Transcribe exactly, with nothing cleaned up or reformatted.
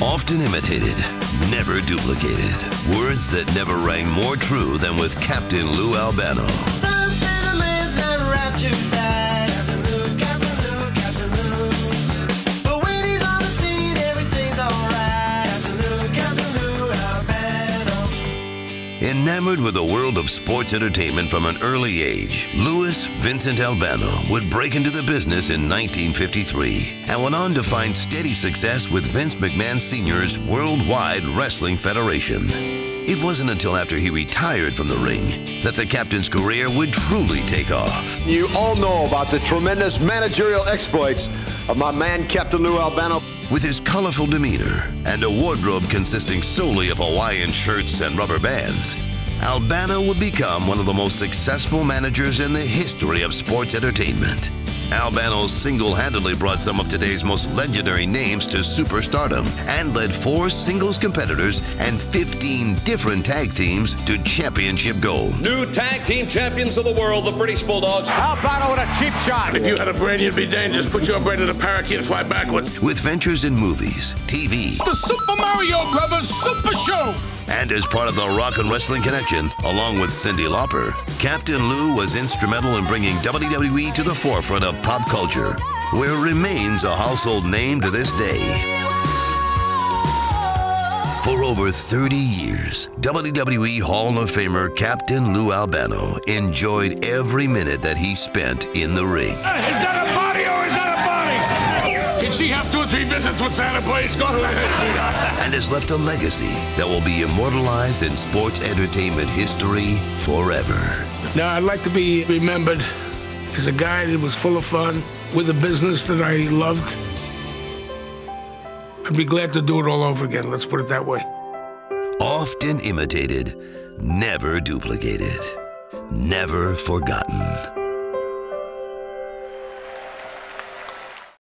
Often imitated, never duplicated. Words that never rang more true than with Captain Lou Albano. Some say the man's not wrapped too tight. Captain Lou, Captain Lou, Captain Lou. But when he's on the scene, everything's alright. Captain Lou, Captain Lou Albano. Enamored with the world of sports entertainment from an early age, Louis Vincent Albano would break into the business in nineteen fifty-three and went on to find steady success with Vince McMahon Senior's Worldwide Wrestling Federation. It wasn't until after he retired from the ring that the captain's career would truly take off. You all know about the tremendous managerial exploits of my man, Captain Lou Albano. With his colorful demeanor and a wardrobe consisting solely of Hawaiian shirts and rubber bands, Albano would become one of the most successful managers in the history of sports entertainment. Albano single-handedly brought some of today's most legendary names to superstardom and led four singles competitors and fifteen different tag teams to championship gold. New tag team champions of the world, the British Bulldogs. Albano with a cheap shot. If you had a brain, you'd be dangerous. Put your brain in a parakeet and fly backwards. With ventures in movies, T V, It's the Super Mario Brothers Super Show. and as part of the Rock and Wrestling Connection, along with Cyndi Lauper, Captain Lou was instrumental in bringing W W E to the forefront of pop culture, where it remains a household name to this day. For over thirty years, W W E Hall of Famer Captain Lou Albano enjoyed every minute that he spent in the ring. Is that a body or is that a body? Can she have two or three visits with Santa, please? Go ahead, sweetheart. And has left a legacy that will be immortalized in sports entertainment history forever. Now, I'd like to be remembered as a guy that was full of fun with a business that I loved. I'd be glad to do it all over again, let's put it that way. Often imitated, never duplicated, never forgotten.